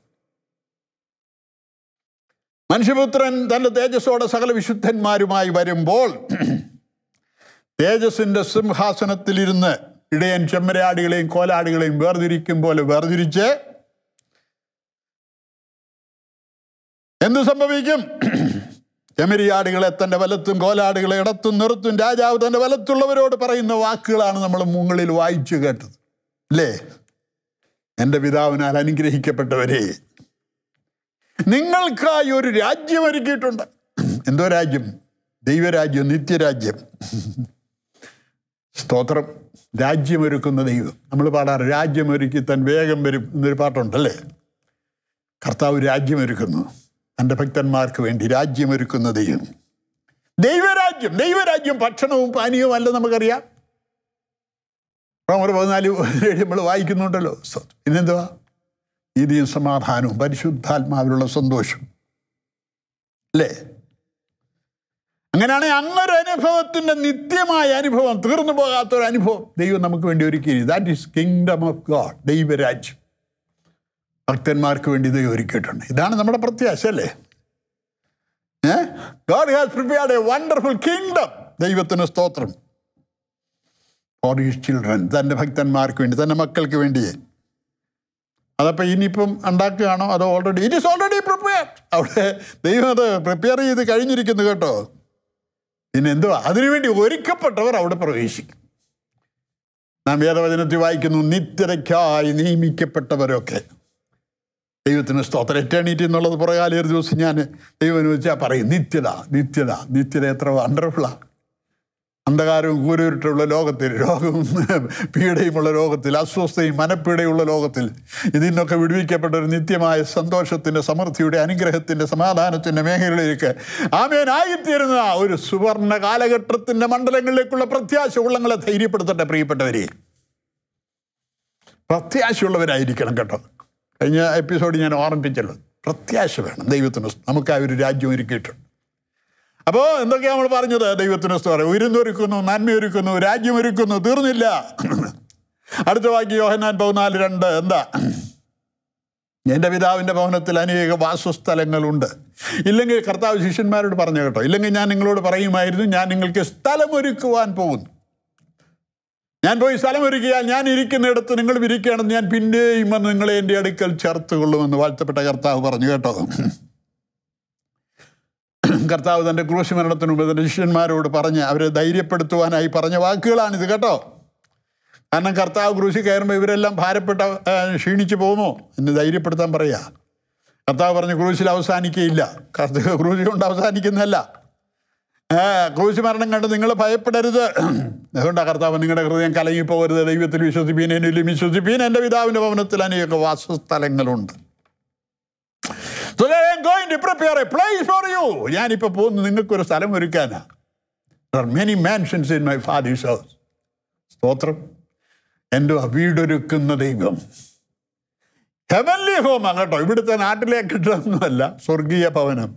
S2: മനുഷ്യപുത്രൻ തൻ്റെ തേജസ്സോടെ സകല വിശുദ്ധന്മാരുമായി വരുമ്പോൾ തേജസ്സിൻ്റെ സിംഹാസനത്തിലിരുന്ന് ഇടയൻ ചെമ്മരാടികളെയും കോലാടുകളെയും വേർതിരിക്കും പോലെ വേർതിരിച്ച് എന്ത് സംഭവിക്കും? ചെമ്മരിയാടുകളെ തൻ്റെ വലത്തും കോലാടുകളെ ഇടത്തും നിർത്തും. രാജാവ് തൻ്റെ വലത്തുള്ളവരോട് പറയുന്ന വാക്കുകളാണ് നമ്മൾ മുകളിൽ വായിച്ചു കേട്ടത്, അല്ലേ? എൻ്റെ പിതാവിനാൽ അനുഗ്രഹിക്കപ്പെട്ടവരെ, നിങ്ങൾക്കായി ഒരു രാജ്യം ഒരുക്കിയിട്ടുണ്ട്. എന്തോ രാജ്യം? ദൈവരാജ്യം, നിത്യരാജ്യം. സ്തോത്രം. രാജ്യമൊരുക്കുന്ന ദൈവം. നമ്മൾ പാടാറ്, രാജ്യമൊരുക്കി തൻ വേഗം വരും എന്നൊരു പാട്ടുണ്ടല്ലേ. കർത്താവ് രാജ്യമൊരുക്കുന്നു, തൻ്റെ ഭക്തന്മാർക്ക് വേണ്ടി രാജ്യമൊരുക്കുന്ന ദൈവം. ദൈവരാജ്യം. ദൈവരാജ്യം ഭക്ഷണവും പാനീയവും അല്ല, നമുക്കറിയാം. റോമർ പതിനാല് നമ്മൾ വായിക്കുന്നുണ്ടല്ലോ. പിന്നെന്തുവാ? നീതിയും സമാധാനവും പരിശുദ്ധാത്മാവിലുള്ള സന്തോഷം, അല്ലേ? അങ്ങനെയാണെങ്കിൽ അങ്ങൊരു അനുഭവത്തിൻ്റെ നിത്യമായ അനുഭവം, തീർന്നു പോകാത്തൊരു അനുഭവം ദൈവം നമുക്ക് വേണ്ടി ഒരുക്കി. That is kingdom of God. ദൈവരാജ്യം ഭക്തന്മാർക്ക് വേണ്ടി ദൈവം ഒരുക്കിയിട്ടുണ്ട്. ഇതാണ് നമ്മുടെ പ്രത്യാശ, അല്ലേ? Eh God has prepared a wonderful kingdom. ദൈവത്തിന് സ്തോത്രം. ഫോർ ഹിസ് ചിൽഡ്രൻ, തൻ്റെ ഭക്തന്മാർക്ക് വേണ്ടി, തൻ്റെ മക്കൾക്ക് വേണ്ടി. അതപ്പോൾ ഇനിയിപ്പം ഉണ്ടാക്കുകയാണോ അതോ already? It is already prepared. അവിടെ ദൈവം അത് പ്രിപ്പയർ ചെയ്ത് കഴിഞ്ഞിരിക്കുന്നു കേട്ടോ. പിന്നെ എന്തുവാ? അതിനുവേണ്ടി ഒരുക്കപ്പെട്ടവർ അവിടെ പ്രവേശിക്കും. നാം വേദവചനത്തിൽ വായിക്കുന്നു, നിത്യതയ്ക്കായി നിയമിക്കപ്പെട്ടവരൊക്കെ. ദൈവത്തിന് സ്തോത്രം. എറ്റേണിറ്റി എന്നുള്ളത് പുറകാല ഒരു ദിവസം ഞാൻ ദൈവം ചോദിച്ചാൽ പറയും, നിത്യത, നിത്യത, നിത്യത എത്ര വണ്ടർഫുള്ളാണ്. അന്ധകാരവും കൂരുരുട്ടുള്ള ലോകത്തിൽ, രോഗവും പീഡയുമുള്ള ലോകത്തിൽ, അസ്വസ്ഥയും മനപ്പീഡയുള്ള ലോകത്തിൽ ഇതിനൊക്കെ വിടുവിക്കപ്പെട്ട ഒരു നിത്യമായ സന്തോഷത്തിൻ്റെ, സമൃദ്ധിയുടെ, അനുഗ്രഹത്തിൻ്റെ, സമാധാനത്തിൻ്റെ മേഖലയിലേക്ക് ആമേനായിത്തീരുന്ന ഒരു സുവർണ കാലഘട്ടത്തിൻ്റെ മണ്ഡലങ്ങളിലേക്കുള്ള പ്രത്യാശ ഉള്ളങ്ങളെ ധൈര്യപ്പെടുത്തട്ടെ പ്രിയപ്പെട്ടവരെ. പ്രത്യാശയുള്ളവരായിരിക്കണം കേട്ടോ. കഴിഞ്ഞ എപ്പിസോഡ് ഞാൻ ഓർമ്മിപ്പിച്ചല്ലോ, പ്രത്യാശ വേണം. ദൈവത്തിന് നമുക്ക് ആ ഒരു രാജ്യം ഒരുക്കിയിട്ടുണ്ട്. അപ്പോൾ എന്തൊക്കെയാണ് നമ്മൾ പറഞ്ഞത്? ദൈവത്തിന് സ്തോത്രം. വിരുന്നൊരുക്കുന്നു, നന്മയൊരുക്കുന്നു, രാജ്യമൊരുക്കുന്നു. തീർന്നില്ല. അടുത്ത വാക്യം യോഹന്നാൻ പതിനാല് രണ്ട്. എന്താ? എൻ്റെ പിതാവിൻ്റെ ഭവനത്തിൽ അനേക വാസസ്ഥലങ്ങളുണ്ട്. ഇല്ലെങ്കിൽ കർത്താവ് ശിഷ്യന്മാരോട് പറഞ്ഞു കേട്ടോ, ഇല്ലെങ്കിൽ ഞാൻ നിങ്ങളോട് പറയുമായിരുന്നു, ഞാൻ നിങ്ങൾക്ക് സ്ഥലമൊരുക്കുവാൻ പോകുന്നു. ഞാൻ പോയി സ്ഥലമൊരുക്കിയാൽ ഞാൻ ഇരിക്കുന്നിടത്ത് നിങ്ങൾ ഇരിക്കുകയാണെന്ന് ഞാൻ പിന്നെയും വന്ന് നിങ്ങളെ എൻ്റെ അടുക്കൽ ചേർത്ത് കൊള്ളുമെന്ന് വാഴ്ത്തപ്പെട്ട കർത്താവ് പറഞ്ഞു കേട്ടോ. കർത്താവ് തൻ്റെ ക്രൂശ് മരണത്തിന് മുമ്പ് തൻ്റെ ശിഷ്യന്മാരോട് പറഞ്ഞ് അവരെ ധൈര്യപ്പെടുത്തുവാനായി പറഞ്ഞ വാക്കുകളാണിത് കേട്ടോ. കാരണം കർത്താവ് ക്രൂശിൽ കയറുമ്പോൾ ഇവരെല്ലാം ഭാരപ്പെട്ട ക്ഷീണിച്ച് പോകുമോ എന്ന് ധൈര്യപ്പെടുത്താൻ പറയുക. കർത്താവ് പറഞ്ഞു ക്രൂശിൽ അവസാനിക്കുകയില്ല, കർത്താവ് ക്രൂശ് കൊണ്ട് അവസാനിക്കുന്നതല്ല. ക്രൂശ് മരണം കണ്ട് നിങ്ങൾ ഭയപ്പെടരുത്. അതുകൊണ്ടാണ് കർത്താവ് നിങ്ങളുടെ ഹൃദയം കലങ്ങിപ്പോകരുത്, ദൈവത്തിൽ വിശ്വസിപ്പീൻ, എന്നിലും വിശ്വസിപ്പീൻ, എൻ്റെ പിതാവിൻ്റെ ഭവനത്തിൽ അനേക വാസസ്ഥലങ്ങളുണ്ട്. So I am going to prepare a place for you. ഞാനിപ്പോൾ പോകുന്നു നിങ്ങൾക്കൊരു സ്ഥലം ഒരുക്കാനാ. There are many mansions in my father's house. സ്തോത്രം. എൻ്റെ വീടൊരുക്കുന്ന ദൈവം ഹെവൻലി ഹോമാണ് കേട്ടോ. ഇവിടുത്തെ നാട്ടിലെ കെട്ടിടമൊന്നുമല്ല, സ്വർഗീയ ഭവനം.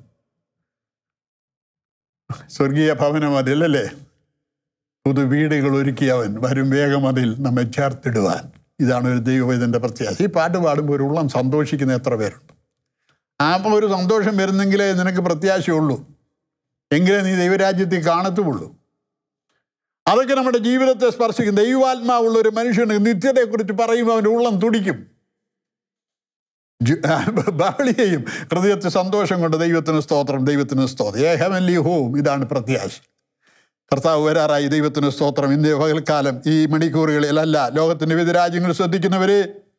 S2: സ്വർഗീയ ഭവനം അതിലല്ലേ. പുതു വീടുകൾ ഒരുക്കിയവൻ വരും വേഗം അതിൽ നമ്മെ ചേർത്തിടുവാൻ. ഇതാണ് ഒരു ദൈവവേദൻ്റെ പ്രത്യാശ. ഈ പാട്ട് പാടുമ്പോൾ ഒരു ഉള്ളം സന്തോഷിക്കുന്ന എത്ര പേരുണ്ട്. ആ ഒരു സന്തോഷം വരുന്നെങ്കിലേ നിനക്ക് പ്രത്യാശയുള്ളൂ, എങ്കിലേ നീ ദൈവരാജ്യത്തിൽ കാണത്തുള്ളൂ. അതൊക്കെ നമ്മുടെ ജീവിതത്തെ സ്പർശിക്കും. ദൈവാത്മാവുള്ള ഒരു മനുഷ്യന് നിത്യതയെക്കുറിച്ച് പറയുമ്പോൾ അവൻ്റെ ഉള്ളം തുടിക്കും, ബഹളിയെയും. ഹൃദയത്തിൽ സന്തോഷം കൊണ്ട് ദൈവത്തിന് സ്തോത്രം, ദൈവത്തിന് സ്തോത്രം. ഏ ഹെവൻലി ഹോം, ഇതാണ് പ്രത്യാശ. കർത്താവ് വരാറായി. ദൈവത്തിന് സ്തോത്രം. ഇന്നേ പകൽക്കാലം ഈ മണിക്കൂറുകളിലല്ല, ലോകത്തിൻ്റെ വിവിധ രാജ്യങ്ങൾ ശ്രദ്ധിക്കുന്നവരെ,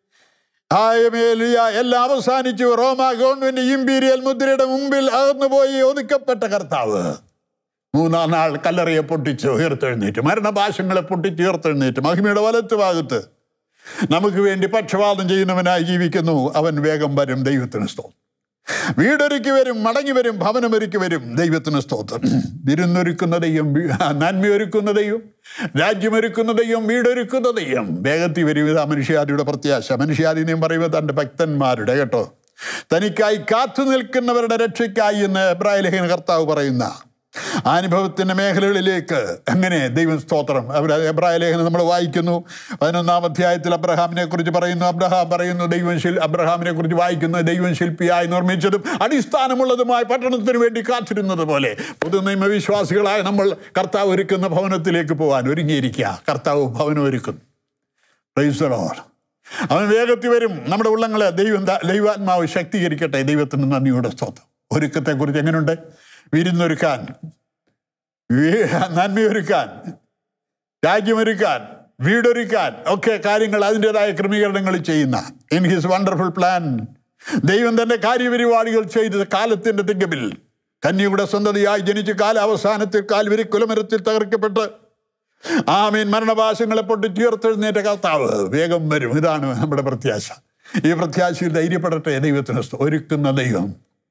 S2: എല്ലാം അവസാനിച്ചു. റോമ ഗവൺമെന്റ് ഇമ്പീരിയൽ മുദ്രയുടെ മുമ്പിൽ അകന്നുപോയി ഒതുക്കപ്പെട്ട കർത്താവ് മൂന്നാം നാൾ കല്ലറയെ പൊട്ടിച്ച് ഉയർത്തെഴുന്നേറ്റ്, മരണപാശങ്ങളെ പൊട്ടിച്ച് ഉയർത്തെഴുന്നേറ്റ് മഹിമയുടെ വലത്ത് ഭാഗത്ത് നമുക്ക് വേണ്ടി പക്ഷപാതം ചെയ്യുന്നവനായി ജീവിക്കുന്നു. അവൻ വേഗം വരും. ദൈവത്തിന് സ്തോത്രം. വീടൊരുക്കി വരും, മടങ്ങി വരും, ഭവനമൊരുക്കി വരും. ദൈവത്തിന് സ്തോത്രം. വിരുന്നൊരുക്കുന്ന ദൈവം, നന്മയൊരുക്കുന്ന ദൈവം, രാജ്യമൊരുക്കുന്ന ദൈവം, വീടൊരുക്കുന്ന ദൈവം വേഗത്തിൽ വരും. ഇതാ മനുഷ്യാദിയുടെ പ്രത്യാശ. മനുഷ്യാദിനെയും പറയുമ്പോൾ തൻ്റെ ഭക്തന്മാരുടെ കേട്ടോ, തനിക്കായി കാത്തു നിൽക്കുന്നവരുടെ രക്ഷയ്ക്കായി എന്ന് എബ്രായ ലേഖന കർത്താവ് പറയുന്ന അനുഭവത്തിൻ്റെ മേഖലകളിലേക്ക് അങ്ങനെ ദൈവം സ്തോത്രം. അവിടെ എബ്രായ ലേഖനം നമ്മൾ വായിക്കുന്നു. പതിനൊന്നാം അധ്യായത്തിൽ അബ്രഹാമിനെ കുറിച്ച് പറയുന്നു. അബ്രഹാം പറയുന്നു ദൈവം ശിൽ അബ്രഹാമിനെ കുറിച്ച് വായിക്കുന്നു, ദൈവം ശില്പിയായി നിർമ്മിച്ചതും അടിസ്ഥാനമുള്ളതുമായ പട്ടണത്തിന് വേണ്ടി കാത്തിരുന്നത് പോലെ പുതു നിയമവിശ്വാസികളായ നമ്മൾ കർത്താവ് ഒരുക്കുന്ന ഭവനത്തിലേക്ക് പോകാൻ ഒരുങ്ങിയിരിക്കുക. കർത്താവ് ഭവനം ഒരുക്കുന്നു. Praise the lord. അവൻ വേഗത്തിൽ വരും. നമ്മുടെ ഉള്ളങ്ങളെ ദൈവം ദൈവാത്മാവ് ശക്തീകരിക്കട്ടെ. ദൈവത്തിന് നന്ദിയുടെ സ്തോത്രം. ഒരുക്കത്തെക്കുറിച്ച് എങ്ങനെയുണ്ട്? വിരുന്നൊരുക്കാൻ, നന്മയൊരുക്കാൻ, രാജ്യമൊരുക്കാൻ, വീടൊരുക്കാൻ ഒക്കെ കാര്യങ്ങൾ അതിൻ്റെതായ ക്രമീകരണങ്ങൾ ചെയ്യുന്ന ഇൻ ഹിസ് വണ്ടർഫുൾ പ്ലാൻ ദൈവം തൻ്റെ കാര്യപരിപാടികൾ ചെയ്ത് കാലത്തിൻ്റെ തികവിൽ കന്യയുടെ സന്തതിയായി ജനിച്ച് കാലാവസാനത്തിൽ കാൽവരി കുലമരത്തിൽ തകർക്കപ്പെട്ട് ആമീൻ മരണപാശങ്ങളെ പൊട്ടി ചേർത്തെഴുന്നേറ്റ കർത്താവ് വേഗം വരും. ഇതാണ് നമ്മുടെ പ്രത്യാശ. ഈ പ്രത്യാശയിൽ ധൈര്യപ്പെടട്ടെ. ദൈവത്തിന് ഒരുക്കുന്ന ദൈവം.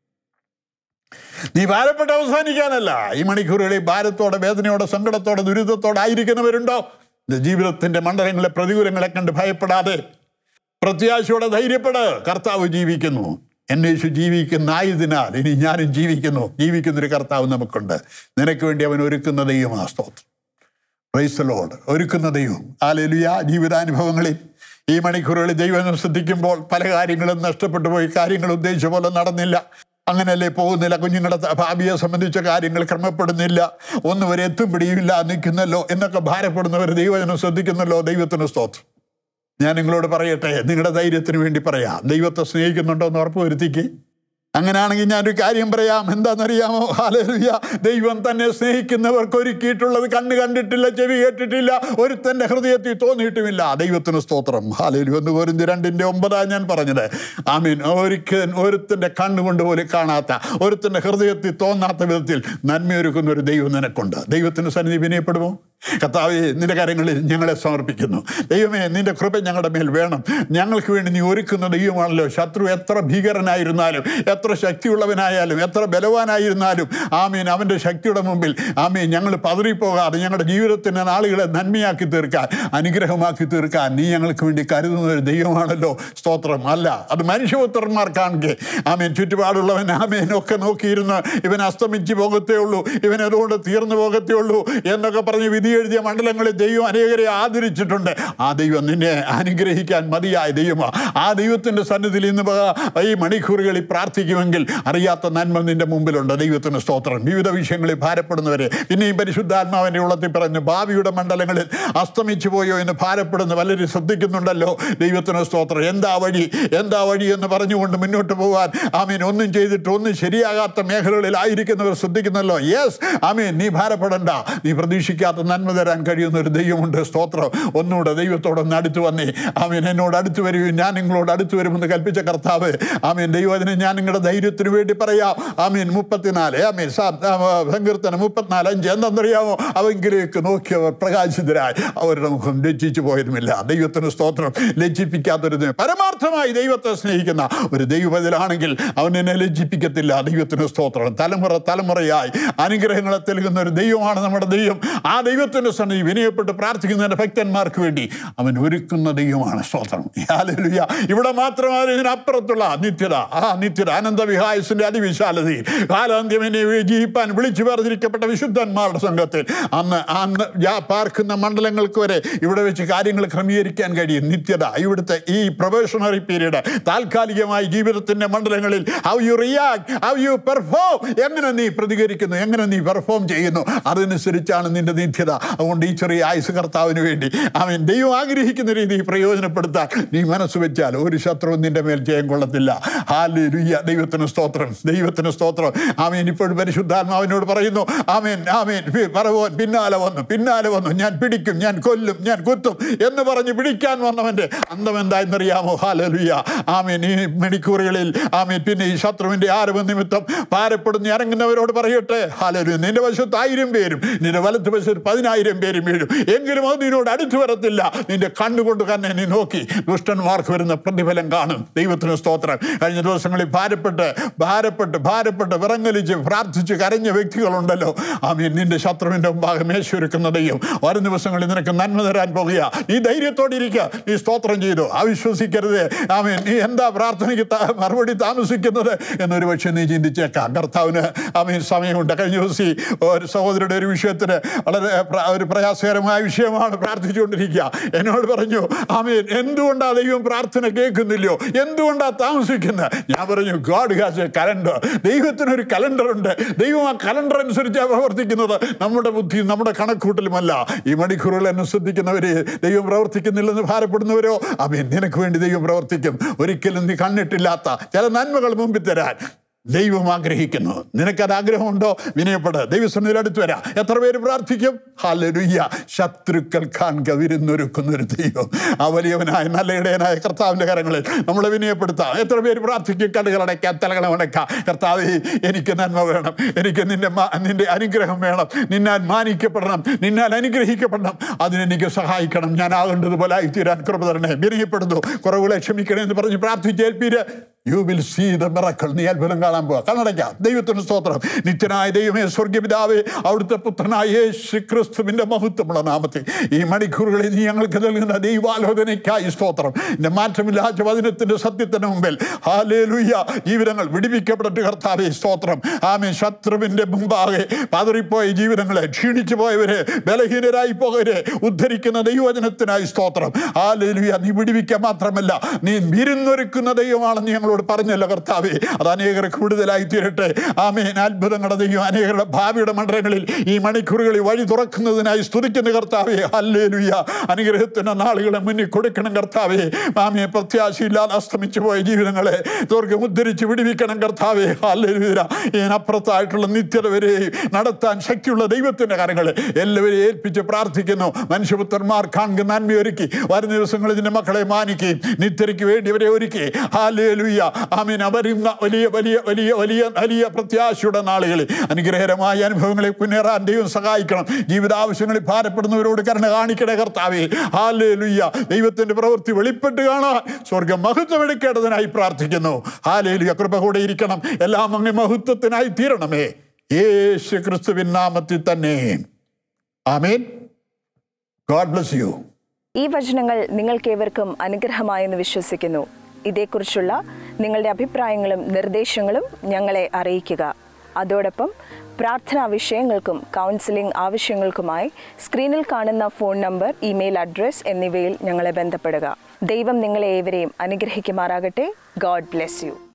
S2: നീ ഭാരപ്പെട്ട് അവസാനിക്കാനല്ല. ഈ മണിക്കൂറുകളിൽ ഭാരത്തോടെ, വേദനയോടെ, സങ്കടത്തോടെ, ദുരിതത്തോടെ ആയിരിക്കുന്നവരുണ്ടോ? ജീവിതത്തിൻ്റെ മണ്ഡലങ്ങളെ, പ്രതികൂലങ്ങളെ കണ്ട് ഭയപ്പെടാതെ പ്രത്യാശയോടെ ധൈര്യപ്പെട്. കർത്താവ് ജീവിക്കുന്നു. എന്നേശു ജീവിക്കുന്നായതിനാൽ ഇനി ഞാനും ജീവിക്കുന്നു. ജീവിക്കുന്നൊരു കർത്താവ് നമുക്കുണ്ട്. നിനക്ക് വേണ്ടി അവൻ ഒരുക്കുന്ന ദൈവമാണ്. സ്തോത്രം. Praise the lord. ഒരുക്കുന്ന ദൈവം. ഹല്ലേലൂയ. ജീവിതാനുഭവങ്ങളിൽ ഈ മണിക്കൂറുകളിൽ ദൈവം ശ്രദ്ധിക്കുമ്പോൾ പല കാര്യങ്ങളും നഷ്ടപ്പെട്ടു പോയി, കാര്യങ്ങൾ ഉദ്ദേശിച്ച പോലെ നടന്നില്ല, അങ്ങനെയല്ലേ പോകുന്നില്ല, കുഞ്ഞുങ്ങളുടെ ഭാവിയെ സംബന്ധിച്ച കാര്യങ്ങൾ ക്രമപ്പെടുന്നില്ല, ഒന്നും വരെ എത്തും പിടിയില്ല, നിൽക്കുന്നല്ലോ എന്നൊക്കെ ഭാരപ്പെടുന്നവർ ദൈവജനം ശ്രദ്ധിക്കുന്നല്ലോ. ദൈവത്തിന് സ്തോത്രം. ഞാൻ നിങ്ങളോട് പറയട്ടെ, നിങ്ങളുടെ ധൈര്യത്തിന് വേണ്ടി പറയാം. ദൈവത്തെ സ്നേഹിക്കുന്നുണ്ടോ എന്ന് ഉറപ്പ് വരുത്തിക്ക്. അങ്ങനെയാണെങ്കിൽ ഞാനൊരു കാര്യം പറയാം. എന്താണെന്നറിയാമോ? ഹല്ലേലൂയ. ദൈവം തന്നെ സ്നേഹിക്കുന്നവർക്ക് ഒരുക്കിയിട്ടുള്ളത് കണ്ണ് കണ്ടിട്ടില്ല, ചെവി കേട്ടിട്ടില്ല, ഒരുത്തൻ്റെ ഹൃദയത്തിൽ തോന്നിയിട്ടുമില്ല. ദൈവത്തിന് സ്തോത്രം. ഹല്ലേലൂയ. ഒന്ന് കോരിന്ത്യർ രണ്ടിൻ്റെ ഒമ്പതാണ് ഞാൻ പറഞ്ഞത്. ആമീൻ. ഒരിക്കൽ ഒരുത്തൻ്റെ കണ്ണുകൊണ്ട് പോലും കാണാത്ത, ഒരുത്തൻ്റെ ഹൃദയത്തിൽ തോന്നാത്ത വിധത്തിൽ നന്മയൊരുക്കുന്ന ഒരു ദൈവം നിനക്കുണ്ട്. ദൈവത്തിന് സന്നിധി വിനയപ്പെടുമോ? കർത്താവേ, നിന്റെ കാര്യങ്ങളിൽ ഞങ്ങളെ സമർപ്പിക്കുന്നു. ദൈവമേ, നിന്റെ കൃപ ഞങ്ങളുടെ മേൽ വേണം. ഞങ്ങൾക്ക് വേണ്ടി നീ ഒരുക്കുന്ന ദൈവമാണല്ലോ. ശത്രു എത്ര ഭീകരനായിരുന്നാലും, എത്ര ശക്തിയുള്ളവനായാലും, എത്ര ബലവാനായിരുന്നാലും, ആമീൻ, അവൻ്റെ ശക്തിയുടെ മുമ്പിൽ ആമീൻ ഞങ്ങൾ പതറിപ്പോകാതെ ഞങ്ങളുടെ ജീവിതത്തിൻ്റെ നാളുകളെ നന്മയാക്കി തീർക്കാൻ, അനുഗ്രഹമാക്കി തീർക്കാൻ നീ ഞങ്ങൾക്ക് വേണ്ടി കരുതുന്ന ഒരു ദൈവമാണല്ലോ. സ്തോത്രം. അല്ല, അത് മനുഷ്യപുത്രന്മാർക്കാണെങ്കിൽ ആമീൻ ചുറ്റുപാടുള്ളവൻ ആമീൻ ഒക്കെ നോക്കിയിരുന്ന് ഇവൻ അസ്തമിച്ച് പോകത്തേ ഉള്ളൂ, ഇവൻ അതുകൊണ്ട് തീർന്നു പോകത്തേ ഉള്ളൂ എന്നൊക്കെ പറഞ്ഞ് വിധി എഴുതിയ മണ്ഡലങ്ങളിൽ ദൈവം അനേകരെ ആദരിച്ചിട്ടുണ്ട്. ആ ദൈവം നിന്നെ അനുഗ്രഹിക്കാൻ മതിയായ ദൈവമാണ്. ആ ദൈവത്തിൻ്റെ സന്നിധിയിൽ ഇന്ന് ഈ മണിക്കൂറുകളിൽ പ്രാർത്ഥിക്കുമെങ്കിൽ അറിയാത്ത നന്മ നിൻ്റെ മുമ്പിലുണ്ട്. ദൈവത്തിന് സ്തോത്രം. വിവിധ വിഷയങ്ങളിൽ ഭാരപ്പെടുന്നവരെ പിന്നെയും പരിശുദ്ധാത്മാവിൻ്റെ ഉള്ളത്തിൽ പറഞ്ഞു ഭാവിയുടെ മണ്ഡലങ്ങളിൽ അസ്തമിച്ചു പോയോ എന്ന് ഭാരപ്പെടുന്ന പലരും ശ്രദ്ധിക്കുന്നുണ്ടല്ലോ. ദൈവത്തിന് സ്തോത്രം. എന്താ വഴി എന്താ വഴി എന്ന് പറഞ്ഞുകൊണ്ട് മുന്നോട്ട് പോകാൻ ആമീൻ ഒന്നും ചെയ്തിട്ട് ഒന്നും ശരിയാകാത്ത മേഖലകളിലായിരിക്കുന്നവർ ശ്രദ്ധിക്കുന്നല്ലോ. യെസ് ആമീൻ, നീ ഭാരപ്പെടണ്ട. നീ പ്രതീക്ഷിക്കാത്ത നന്മ തരാൻ കഴിയുന്ന ഒരു ദൈവമുണ്ട്. സ്തോത്രം. ഒന്നുകൂടെ ദൈവത്തോടൊന്ന് അടുത്ത് വന്നേ. ആമീൻ, എന്നോട് അടുത്ത് വരികയും ഞാൻ നിങ്ങളോട് അടുത്ത് വരുമെന്ന് കൽപ്പിച്ച കർത്താവ്. ആമീൻ, ദൈവത്തിനെ ഞാൻ നിങ്ങളുടെ ധൈര്യത്തിന് വേണ്ടി പറയാം. ആമീൻ, മുപ്പത്തിനാല് ആമീൻ സങ്കീർത്തനം മുപ്പത്തിനാല് അഞ്ച് എന്തെന്നറിയാമോ? അവങ്കിലേക്ക് നോക്കിയവർ പ്രകാശിതരായി അവരുടെ മുഖം ലജ്ജിച്ചു പോയതുമില്ല. ദൈവത്തിന് സ്തോത്രം. ലജ്ജിപ്പിക്കാത്തൊരു പരമാർത്ഥമായി ദൈവത്തെ സ്നേഹിക്കുന്ന ഒരു ദൈവത്തിലാണെങ്കിൽ അവൻ എന്നെ ലജ്ജിപ്പിക്കത്തില്ല. ദൈവത്തിന് സ്തോത്രം. തലമുറ തലമുറയായി അനുഗ്രഹങ്ങളെ നൽകുന്ന ഒരു ദൈവമാണ് നമ്മുടെ ദൈവം. ആ ദൈവത്തിൻ്റെ സന്നിധി വിനയപ്പെട്ട് പ്രാർത്ഥിക്കുന്നതിൻ്റെ ഭക്തന്മാർക്ക് വേണ്ടി അവൻ ഒരുക്കുന്ന ദൈവമാണ്. സ്തോത്രം. ഹല്ലേലൂയ. ഇവിടെ മാത്രമല്ല, ഇതിനപ്പുറത്തുള്ള നിത്യത, ആ നിത്യത അനന്തവിഹായസിൻ്റെ അതിവിശാലതയിൽ കാലാന്ത്യം എന്നെ ജീവിപ്പാൻ വിളിച്ചു വേർതിരിക്കപ്പെട്ട വിശുദ്ധന്മാരുടെ സംഘത്തിൽ അന്ന് അന്ന് പാർക്കുന്ന മണ്ഡലങ്ങൾക്ക് വരെ ഇവിടെ വെച്ച് കാര്യങ്ങൾ ക്രമീകരിക്കാൻ കഴിയും. നിത്യത ഇവിടുത്തെ ഈ പ്രൊബേഷണറി പീരീഡ്, താൽക്കാലികമായി ജീവിതത്തിൻ്റെ മണ്ഡലങ്ങളിൽ how you react, how you perform, എങ്ങനെ നീ പ്രതികരിക്കുന്നു, എങ്ങനെ നീ പെർഫോം ചെയ്യുന്നു, അതനുസരിച്ചാണ് നിന്റെ നിത്യത. അതുകൊണ്ട് ഈ ചെറിയ ആയുസ് കർത്താവിന് വേണ്ടി അവൻ ദൈവം ആഗ്രഹിക്കുന്ന രീതിയിൽ പ്രയോജനപ്പെടുത്താൻ നീ മനസ്സ് വെച്ചാൽ ഒരു ശത്രുവും നിന്റെ മേൽ ജയം കൊള്ളത്തില്ല. ഹല്ലേലൂയ. ദൈവത്തിന് സ്തോത്രം. ദൈവത്തിന് സ്തോത്രം. ആമേൻ. ഇപ്പോഴും പരിശുദ്ധാത്മാവിനോട് പറയുന്നു ആമേൻ ആമേൻ പറവോൻ പിന്നാലെ വന്നു പിന്നാലെ വന്നു ഞാൻ പിടിക്കും, ഞാൻ കൊല്ലും, ഞാൻ കുത്തും എന്ന് പറഞ്ഞ് പിടിക്കാൻ വന്നവൻ്റെ അന്തം എന്തായെന്നറിയാമോ? ഹല്ലേലൂയ. ആമേൻ. ഈ മണിക്കൂറുകളിൽ ആമേൻ പിന്നെ ഈ ശത്രുവിൻ്റെ ആരവ നിമിത്തം ഭാരപ്പെടുന്ന ഇറങ്ങുന്നവരോട് പറയട്ടെ, ഹല്ലേലൂയ, നിന്റെ വശത്ത് ആയിരം പേരും നിന്റെ വലത്ത് വശത്ത് പതിനായിരം പേരും വീഴും, എങ്കിലും അത് നിന്നോട് അടുത്ത് വരത്തില്ല. നിന്റെ കണ്ണുകൊണ്ട് തന്നെ നീ നോക്കി ദുഷ്ടന്മാർക്ക് വരുന്ന പ്രതിഫലം കാണും. ദൈവത്തിന് സ്തോത്രം. കഴിഞ്ഞ ദിവസങ്ങളിൽ ഭാരപ്പെട്ട് ഭാരപ്പെട്ട് ഭാരപ്പെട്ട് വിറങ്ങലിച്ച് പ്രാർത്ഥിച്ച് കരഞ്ഞ വ്യക്തികളുണ്ടല്ലോ. ആമീൻ. നിന്റെ ശത്രുവിൻ്റെ മുമ്പാകെ മേശയൊരുക്കുന്ന ദൈവം വരും ദിവസങ്ങളിൽ നിനക്ക് നന്മ തരാൻ പോകുക. നീ ധൈര്യത്തോടെ ഇരിക്കുക. നീ സ്തോത്രം ചെയ്തു. അവിശ്വസിക്കരുത്. ആമീൻ. നീ എന്താ പ്രാർത്ഥനയ്ക്ക് മറുപടി താമസിക്കുന്നത് എന്നൊരു പക്ഷേ നീ ചിന്തിച്ചേക്കാം. കർത്താവിന് ആമീൻ സമയമുണ്ട്. കഴിഞ്ഞ ദിവസം ഒരു സഹോദരിയുടെ ഒരു വിഷയത്തിന് വളരെ ഒരു പ്രയാസകരമായ വിഷയമാണ് പ്രാർത്ഥിച്ചുകൊണ്ടിരിക്കുക. എന്നോട് പറഞ്ഞു ആമീൻ, എന്തുകൊണ്ടാണ് ദൈവം പ്രാർത്ഥന കേൾക്കുന്നില്ലയോ, എന്തുകൊണ്ടാണ് താമസിക്കുന്നത്? ഞാൻ പറഞ്ഞു ഗോഡ് ഹാസ് എ കലണ്ടർ. ദൈവത്തിനൊരു കലണ്ടറുണ്ട്. ദൈവം ആ കലണ്ടർ അനുസരിച്ചാണ് പ്രവർത്തിക്കുന്നത്. നമ്മുടെ ബുദ്ധിയും നമ്മുടെ കണക്കൂട്ടലുമല്ല. ഈ മണിക്കൂറുകൾ എന്നെ ശ്രദ്ധിക്കുന്നവരെ ദൈവം പ്രവർത്തിക്കുന്നില്ലെന്ന് ഭാരപ്പെടുന്നവരോ ആമീൻ, നിനക്ക് വേണ്ടി ദൈവം പ്രവർത്തിക്കും. ഒരിക്കലും നീ കണ്ടിട്ടില്ലാത്ത ചില നന്മകൾ മുമ്പിൽ തരാൻ ദൈവം ആഗ്രഹിക്കുന്നു. നിനക്കത് ആഗ്രഹമുണ്ടോ? വിനയപ്പെട്. ദൈവസന്നിധിയിൽ അടുത്ത് വരാം. എത്ര പേര് പ്രാർത്ഥിക്കും? ഹല്ലേലൂയ. ശത്രുക്കൾ കാണുക വിരുന്നൊരുക്കുന്നൊരു ദൈവം. ആ വലിയവനായ നല്ല ഇടയനായ കർത്താവിൻ്റെ കരങ്ങളിൽ നമ്മളെ വിനയപ്പെടുത്താം. എത്ര പേര് പ്രാർത്ഥിക്കും? കടുകളടയ്ക്കാം, തലകളമടയ്ക്കാം. കർത്താവേ, എനിക്ക് നന്മ വേണം, എനിക്ക് നിന്റെ നിന്റെ അനുഗ്രഹം വേണം, നിന്നാൽ മാനിക്കപ്പെടണം, നിന്നാൽ അനുഗ്രഹിക്കപ്പെടണം, അതിനെനിക്ക് സഹായിക്കണം, ഞാൻ ആകേണ്ടതുപോലെ ആയിത്തീരാൻ കൃപ തരണേ. വിനയപ്പെടുന്നു. കുറവുകളെ ക്ഷമിക്കണേ എന്ന് പറഞ്ഞ് പ്രാർത്ഥിച്ചേൽപ്പീര്. You will see the miracle. നീ അത്ഭുതം കാണാൻ പോവാ. കണ്ണടയ്ക്കാം. ദൈവത്തിന് സ്തോത്രം. നിത്യനായ ദൈവമേ, സ്വർഗ്ഗപിതാവേ, അവിടുത്തെ പുത്രനായ യേശു ക്രിസ്തുവിൻ്റെ മഹത്വമുള്ള നാമത്തിൽ ഈ മണിക്കൂറുകളിൽ നീ ഞങ്ങൾക്ക് നൽകുന്ന ദൈവാലോചനയ്ക്കായി സ്തോത്രം. എൻ്റെ മാറ്റമില്ലാത്ത വചനത്തിൻ്റെ സത്യത്തിന് മുമ്പിൽ ഹല്ലേലൂയ ജീവിതങ്ങൾ വിടിവിക്കപ്പെട്ടിട്ട് കർത്താവേ സ്തോത്രം. ആമേൻ. ശത്രുവിൻ്റെ മുമ്പാകെ പതറിപ്പോയ ജീവിതങ്ങളെ, ക്ഷീണിച്ചു പോയവരെ, ബലഹീനരായി പോയവരെ ഉദ്ധരിക്കുന്ന ദൈവവചനത്തിനായി സ്തോത്രം. ഹല്ലേലൂയ. നീ വിടിവിക്കുക മാത്രമല്ല, നീ വിരുന്നൊരുക്കുന്ന ദൈവമാണെന്ന് ഞങ്ങൾ പറഞ്ഞല്ലോ കർത്താവേ. അത് അനേകർക്ക് കൂടുതലായി തീരട്ടെ. ആമേൻ. അത്ഭുതങ്ങളുടെ ദൈവം അനേകരുടെ ഭാവിയുടെ മണ്ഡലങ്ങളിൽ ഈ മണിക്കൂറുകളിൽ വഴി തുറക്കുന്നതിനായി സ്തുതിക്കുന്ന കർത്താവേ. ഹല്ലേലൂയ. അനുഗ്രഹത്തിന്റെ നാളുകളെ മുന്നിൽ കൊടുക്കണം കർത്താവേ. ആമേൻ. പ്രത്യാശയില്ലാതെ അസ്തമിച്ചു പോയ ജീവിതങ്ങളെ സ്വർഗ്ഗം ഉദ്ധരിച്ച് വിടുവിക്കണം കർത്താവേ. ഹല്ലേലൂയ. ഇതിനപ്പുറത്തായിട്ടുള്ള നിത്യത വരെ നടത്താൻ ശക്തിയുള്ള ദൈവത്തിന്റെ കരങ്ങളെ എല്ലാവരെയും ഏൽപ്പിച്ച് പ്രാർത്ഥിക്കുന്നു. മനുഷ്യപുത്രന്മാർ കാണുക നന്മയൊരുക്കി വരുന്ന ദിവസങ്ങളിൽ ഇതിന്റെ മക്കളെ മാനിക്കുകയും നിത്യതയ്ക്ക് വേണ്ടി അവരെ ഒരുക്കി ഹല്ലേലൂയ. ആമീൻ. അവരുന്ന വലിയ വലിയ വലിയ വലിയ വലിയ പ്രത്യാശയുടെ നാളുകളിൽ അനുഗ്രഹകരമായ അനുഭവങ്ങളെ മുന്നേറാൻ ദൈവം സഹായിക്കണം. ജീവിതാവശ്യങ്ങളിൽ ഭാരപ്പെടുന്നവരോട് കരുണ കാണിക്കണേ കർത്താവേ. ഹല്ലേലൂയ. ദൈവത്തിന്റെ പ്രവൃത്തി വെളിപ്പെട്ട് കാണാൻ സ്വർഗ്ഗം മഹത്വം എടുക്കേണ്ടതിനായി പ്രാർത്ഥിക്കുന്നു. ഹല്ലേലൂയ. കൃപ കൂടെ ഇരിക്കണം. എല്ലാം അങ്ങ് മഹത്വത്തിനായി തീരണമേ. യേശു ക്രിസ്തുവിൻ നാമത്തിൽ തന്നെ. ആമേൻ. God bless you.
S1: ഈ വചനങ്ങൾ നിങ്ങൾക്കേവർക്കും അനുഗ്രഹമായെന്ന് വിശ്വസിക്കുന്നു. ഇതേക്കുറിച്ചുള്ള നിങ്ങളുടെ അഭിപ്രായങ്ങളും നിർദ്ദേശങ്ങളും ഞങ്ങളെ അറിയിക്കുക. അതോടൊപ്പം പ്രാർത്ഥനാ വിഷയങ്ങൾക്കും കൗൺസിലിംഗ് ആവശ്യങ്ങൾക്കുമായി സ്ക്രീനിൽ കാണുന്ന ഫോൺ നമ്പർ, ഇമെയിൽ അഡ്രസ് എന്നിവയിൽ ഞങ്ങളെ ബന്ധപ്പെടുക. ദൈവം നിങ്ങളെ ഏവരെയും അനുഗ്രഹിക്കുമാറാകട്ടെ. God bless U.